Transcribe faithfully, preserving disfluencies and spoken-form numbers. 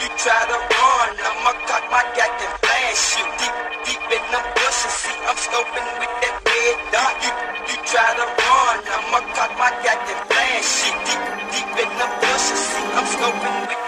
you try to run, I'ma cock my gat and flash you. Deep, deep in the bushes, see I'm scoping with that red dot. You, you try to run, I'ma cock my gat and flash you. Deep, deep in the bushes, see I'm scoping with